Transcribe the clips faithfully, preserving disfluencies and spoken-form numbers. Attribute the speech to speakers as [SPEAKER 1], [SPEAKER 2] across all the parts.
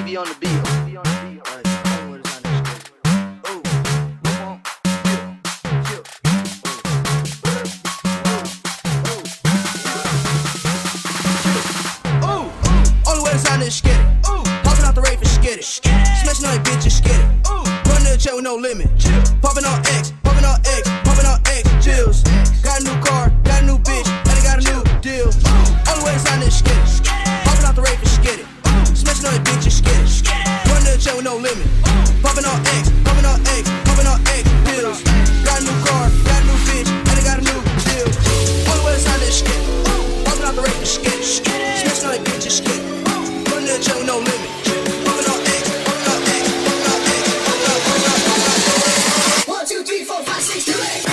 [SPEAKER 1] be on the beat. Be on the beat. Alright, tell me what it's on this shit. Oh, move on. Chill, chill. Oh, oh, only way to sign this skitty. Ooh, popping out the rave for skitty. Smashing on that bitch and skitty. Ooh, running the check with no limit. Chill, popping on X, popping on X, popping on X. Chills. Got a new car, got a new bitch, and I got a new deal. Only way to sign this skitty. Popping out the rave for skitty. Smashing on that bitch and skitty. Running the check with no limit. Popping on X, popping on X, popping on X. Pills. Got a new car, got a new bitch, and I got a new deal. Only way to sign this skitty. Popping out the rave for skitty. Smashing on that bitch and skitty. Running the check with no limit. Popping on X, popping on X, popping on X, popping on, popping on, popping on, popping on. One, two, three, four, five, six, seven, eight.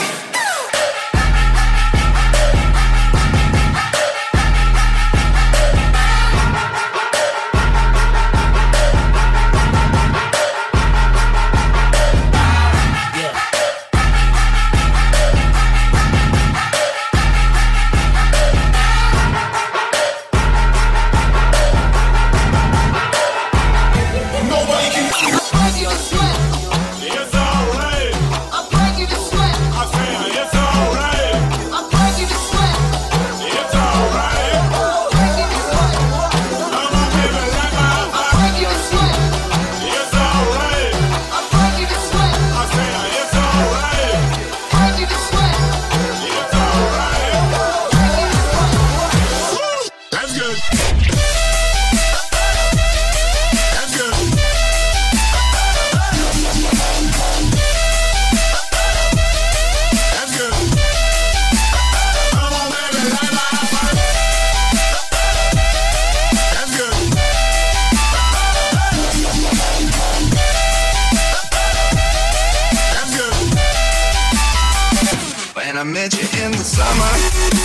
[SPEAKER 2] I met you in the summer.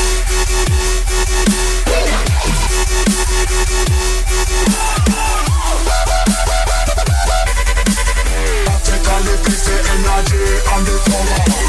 [SPEAKER 2] Take all the piece of energy and the power.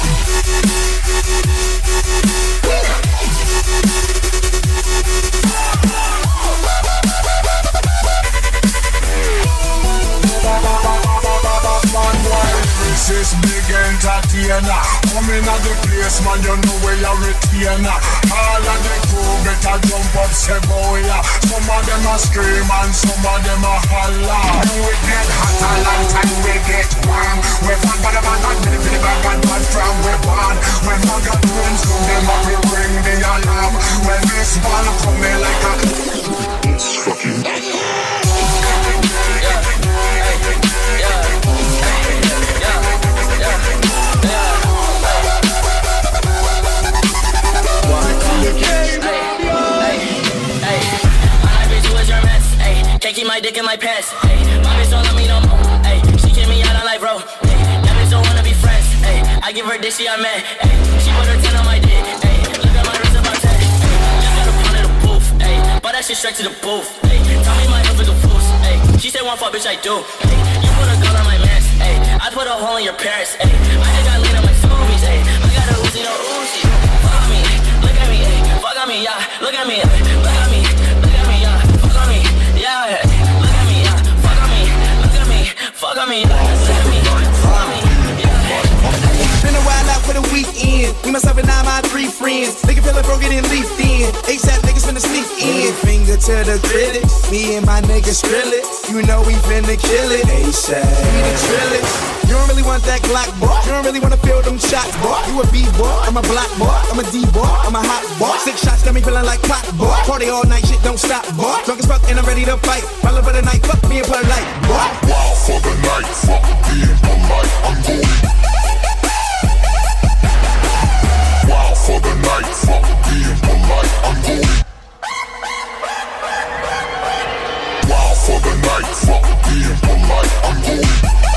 [SPEAKER 2] This is big entertainer. Coming at the place, man, you know where you're retainer. All of the crew better jump up, say boy. Some of them a scream and some of them a holler. We get hot a long time, we get warm. We fun by the band and the the band and band from we born. When we got twins, come them up, we ring the alarm. When this ball come in like a it's fucking
[SPEAKER 3] Can't keep my dick in my pants. Ay, my bitch don't love me no more. Ay, she kick me out on life, bro. Ay, that bitch don't wanna be friends. Ay, I give her dick, she a man. Ay, she put her ten on my dick. Ay, look at my wrist about ten. Ay, just got a pound of the booth. Ay, but that shit straight to the booth. Ay, tell me my health is a fool. Ay, she said one fuck, bitch, I do. Ay, you put a gun on my mans. Ay, I put a hole in your parents. Ay, I just got lean on my zoomies. Ay, I got a Uzi, no Uzi. Fuck on me, look at me. Ay, fuck on me, yeah. Look at me, ay, look at me, look at me, yeah. Fuck on me, yeah. Look at me, yeah. Fuck on me, look at me, fuck on me, look at me, fuck on me, yeah.
[SPEAKER 4] Been a while out for the weekend. Me, myself, and I, my three friends. Nigga feel like bro getting leafed in. ASAP niggas finna sneak in. Finger to the critics. Me and my niggas drill it. You know we finna kill it. ASAP. We the drill it. You don't really want that Glock, boy. You don't really wanna feel them shots, boy. You a B-boy, I'm a black boy. I'm a D-boy, I'm a hot boy. Six shots got me feeling like pot, boy. Party all night, shit don't stop, boy. Drunk as fuck and I'm ready to fight. Follow for the night, fuck me and polite, boy.
[SPEAKER 2] Wow for the night, fuck being polite, I'm going. Wow for the night, fuck being polite, I'm going. Wow for the night, fuck being polite, I'm going.